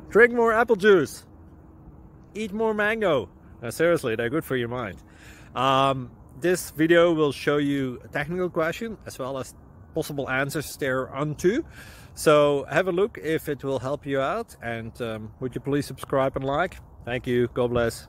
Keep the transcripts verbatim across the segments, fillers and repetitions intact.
Drink more apple juice. Eat more mango. Uh, seriously, they're good for your mind. Um, this video will show you a technical question as well as possible answers thereunto. So have a look if it will help you out, and um, would you please subscribe and like? Thank you. God bless.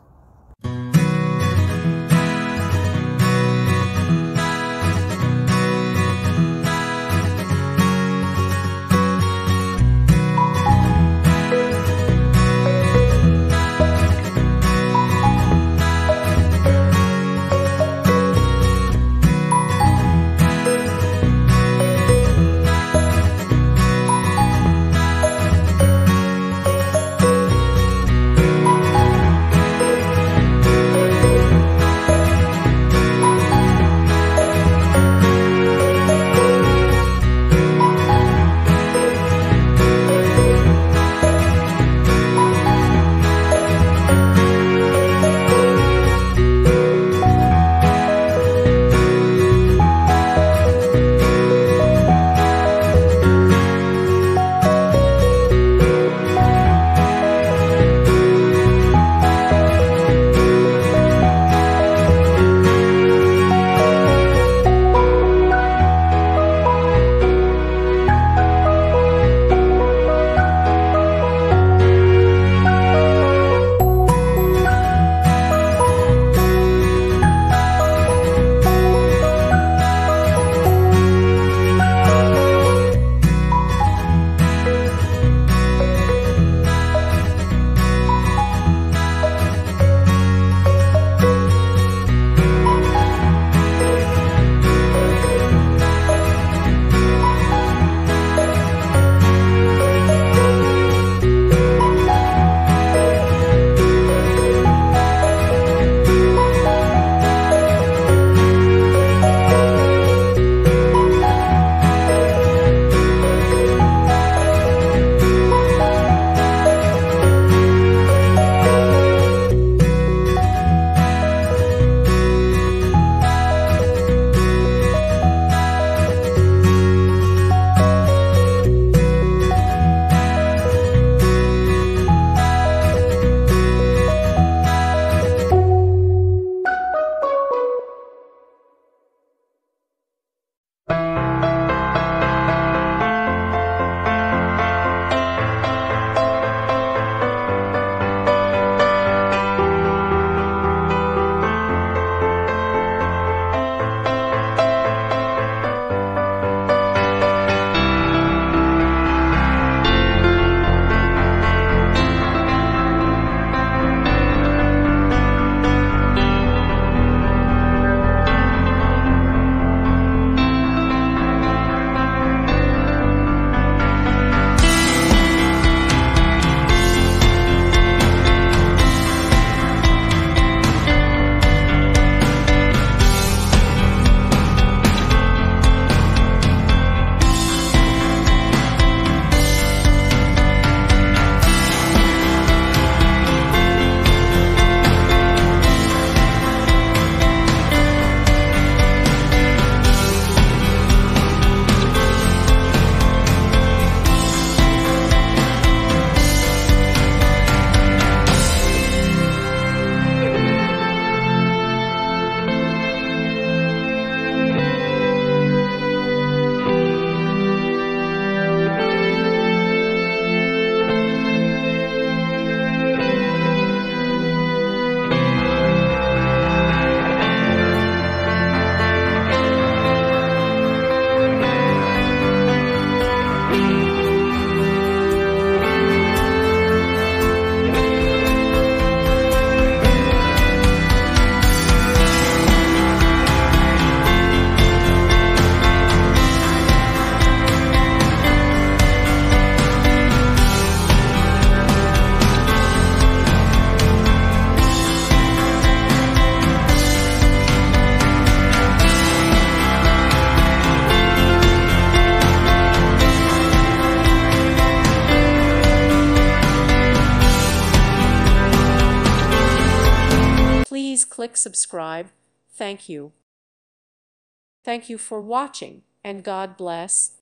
click subscribe. Thank you. Thank you for watching, and God bless.